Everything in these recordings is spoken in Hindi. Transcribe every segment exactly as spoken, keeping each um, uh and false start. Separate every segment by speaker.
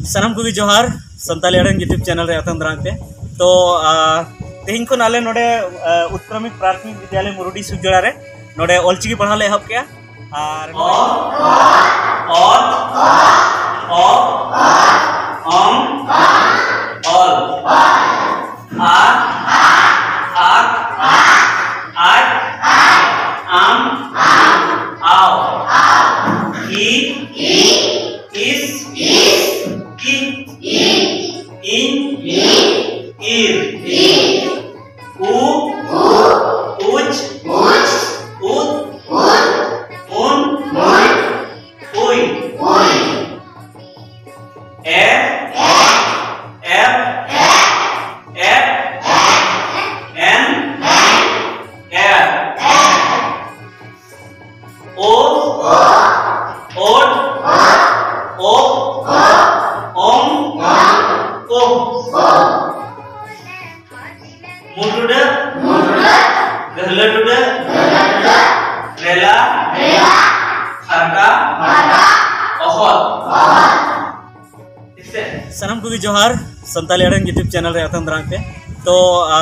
Speaker 1: सानाम को जोहार संताली अड़न यूट्यूब चैनल रे आतंग दाराम पे तो तेहिं को नाले नोडे उत्क्रमिक प्राथमिक विद्यालय मुरुडी सुजड़ा रे नोडे ऑलचिकी पढ़ा ले एहब किया और और सानाम को जोहार संताली अड़न यूट्यूब चैनल रे आतंग दाराम पे तो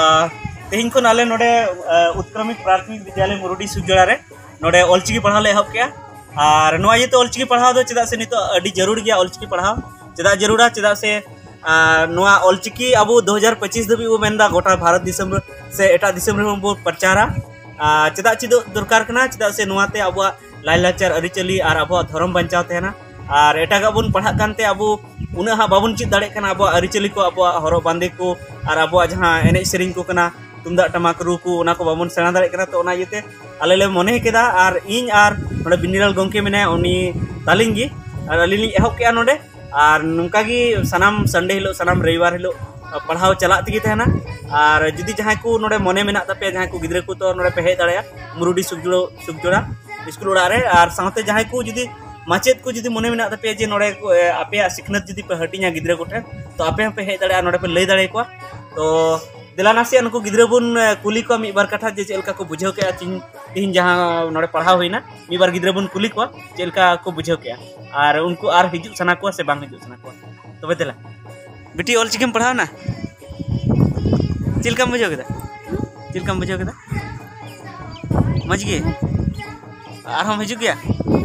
Speaker 1: तेहिं को नाले नोडे उत्क्रमिक प्राथमिक विद्यालय मुरुडी सुजड़ा रे नोडे ऑलचिकी पढ़ा ले एहब किया और नोआ ये तो ऑलचिकी पढ़ाव दो चेदा से नितो अडी जरूर गया ऑलचिकी पढ़ाव चेदा जरूरा चेदा से नोआ ऑलचिकी अब दो हज़ार पच्चीस दबी वो मेनदा गोटा भारत दिसम से एटा दिसम रे बो प्रचारा चेदा चिदो दरकार कना चेदा से नोआते अब लाइलाचार अरिचली और अब धर्म बंचाव तेना और एटागा बन पढ़ा कानते अब उना हा बाबन चिद दाड़े कना अब अरिचली को अब हरो बांदे को और अब जहां एने सेरिंग को कना तुमदा टमाक रू को उना को बाबन सेना दाड़े कना तो ओना येते आले ले मने केदा और इन और नोडे बिनिराल गोंके मेने उनी तालिंग गी और अलिनी एहब के नोडे और नुका गी सनाम संडे हिलो सनाम रविवार हिलो पढ़ाव चला तगी तहना और जुदी जहां को नोडे मने मेना तपे जहां को गिद्रे को तो नोडे पे हे दाड़या मुरुडी सुबजुड़ो सुबजुड़ा स्कूल उड़ा रे और साथे जहां को जुदी माचेद को जुदी मने मेना तपे जे नोडे आपे सिखनत जुदी पे हटिया गिद्रे को ठे तो आपे पे हे दाड़या नोडे पे लई दाड़े को तो दिला नासी उनको गिद्रे बुन कुली को मी बार कथा जे चेलका को बुझाव के तीन जहां नोडे पढ़ाव होइना मी बार गिद्रे बुन कुली को चेलका को बुझाव के और उनको आर हिजु सना को से बांग हिजु सना को तबे दिला बेटी ऑलचिकीम पढ़ाव ना चेलका बुझाव केदा चेलका बुझाव केदा मज गे और हम हिजु गया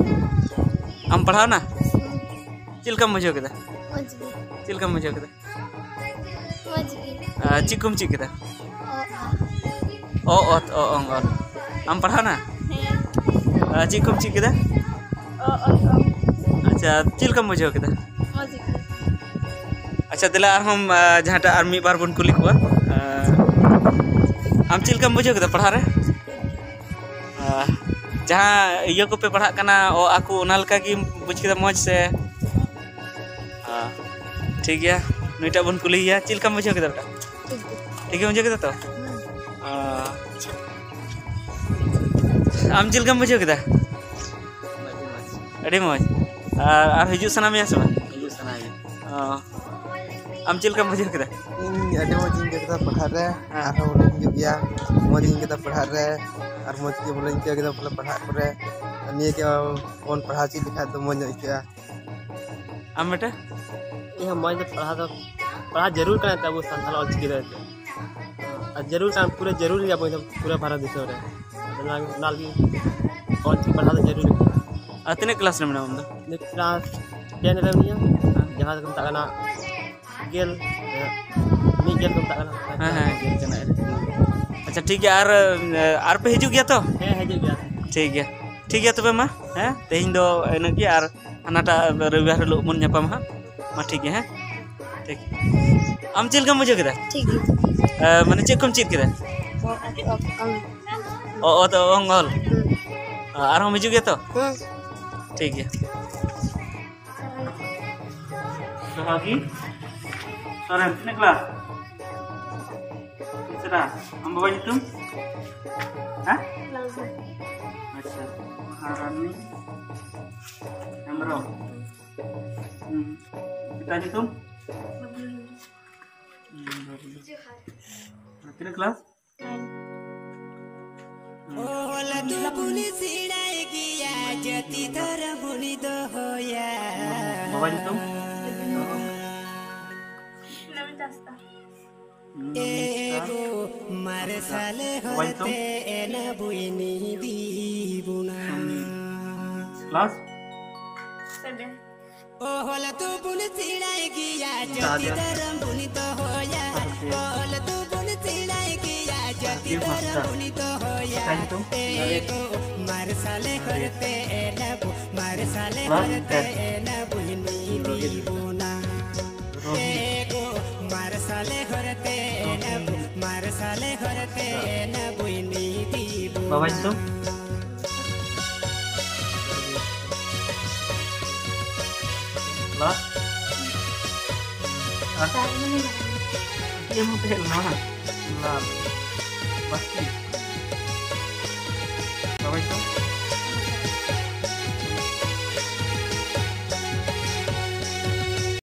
Speaker 1: हम पढ़ाव ना चेलका बुझाव केदा चेलका बुझाव केदा चिकुम चिक केदा ओ ओत ओ ओंग ओल हम पढ़ाव ना चिकुम चिक केदा अच्छा चेलका बुझाव केदा अच्छा दिला और हम जहां और मी बार बन कुली को हम चेलका बुझाव केदा पढ़ा रे जहाँ इयो को पे पढ़ा कना ओ आकु उनालका की बुझ केदा मौज से ठीक गया नुईटा बन कुली गया चेलका बुझाव केदा ठीक है बुझाव केदा तो आम चेलका बुझाव केदा अड़ी मौज और हिजु सनामिया से हिजु सनामिया आम चेलका बुझाव केदा
Speaker 2: इन अड़ी मौज इन केदा पढ़ा रे और हम हिजु गया मौज इन केदा पढ़ा रे और मौज के बोले इनके केदा बोले पढ़ा करे निये के कौन पढ़ा ची लिखा तो मौज इके
Speaker 1: आम बेटा
Speaker 3: ये हम मौज पढ़ा तो पढ़ा जरूर करना था वो संथाल ऑलचिकी रहते और जरूर काम पूरे जरूर या पूरा भारत देश रे नाल की ऑलचिकी पढ़ा तो जरूर
Speaker 1: अतने क्लास रे हम दो
Speaker 3: क्लास टेन रे निया जहां तक ताकना गेल मी गेल तुम ताकना
Speaker 1: हां हां गेल जना अच्छा ठीक है और और पे हिजु गया तो
Speaker 3: हे हिजु गया
Speaker 1: ठीक है ठीक है तबे मा हैं तेहिं दो एनकी और अनाटा रविवार लो मन न्यापाम हा मा ठीक है ठीक आम चेलका बुझाव केदा
Speaker 4: ठीक है
Speaker 1: माने चेक कम चेक केदा ओ ओ तो अंगल और हम हिजु गया तो ठीक है सहागी सर कितने क्लास कितना हम बाबा जी तुम हैं अच्छा महारानी हमरो पिताजी तुम कितने क्लास
Speaker 5: ओला तू पुलिस इड़ाए गया जति धर बुनी दो होया
Speaker 1: बाबा जी तुम
Speaker 5: ego marsale horte ena buini dibuna
Speaker 1: class
Speaker 5: ओहल तू बुन चिड़ाई गिया जति तरम बुनी तो होया ओहल तू बुन चिड़ाई गिया जति तरम बुनी तो होया एको मारसाले करते एना बु मारसाले करते एना बुनी दीबुना एको मारसाले करते एना बु मारसाले करते एना बुनी दीबुना
Speaker 1: बाबा तो क्लास ये मुझे ना ना बस बाबा तो